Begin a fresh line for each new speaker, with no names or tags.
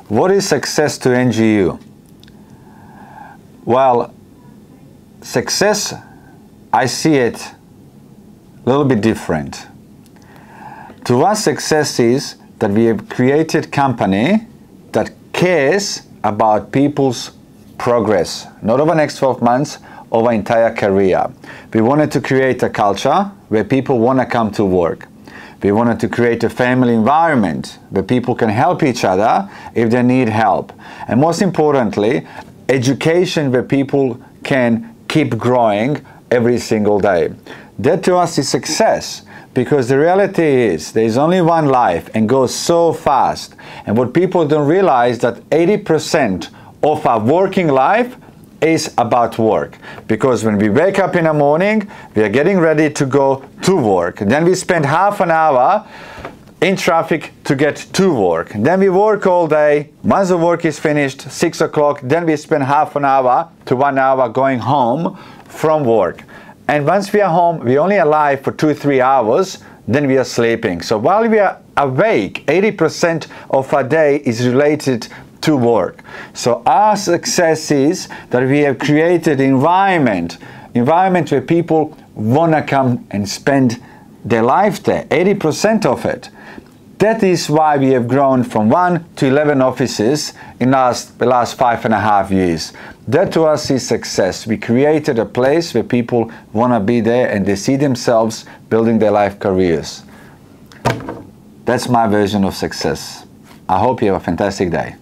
What is success to NGU? Well, success, I see it a little bit different. To us, success is that we have created a company that cares about people's progress, not over the next 12 months, over entire career. We wanted to create a culture where people want to come to work. We wanted to create a family environment where people can help each other if they need help. And most importantly, education where people can keep growing every single day. That to us is success, because the reality is there is only one life and goes so fast. And what people don't realize that 80% of our working life is about work, because when we wake up in the morning, we are getting ready to go to work. Then we spend half an hour in traffic to get to work. Then we work all day. Once the work is finished, 6 o'clock, then we spend half an hour to 1 hour going home from work. And once we are home, we only alive for 2-3 hours, then we are sleeping. So while we are awake, 80% of our day is related to work. So our success is that we have created environment where people want to come and spend their life there, 80% of it. That is why we have grown from 1 to 11 offices in the last 5.5 years. That to us is success. We created a place where people want to be there and they see themselves building their life careers. That's my version of success. I hope you have a fantastic day.